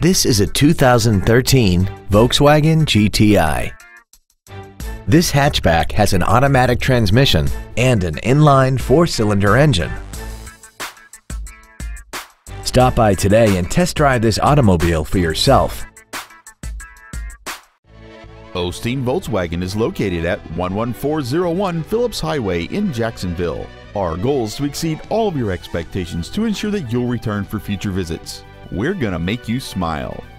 This is a 2013 Volkswagen GTI. This hatchback has an automatic transmission and an inline 4-cylinder engine. Stop by today and test drive this automobile for yourself. Osteen Volkswagen is located at 11401 Phillips Highway in Jacksonville. Our goal is to exceed all of your expectations to ensure that you'll return for future visits. We're gonna make you smile.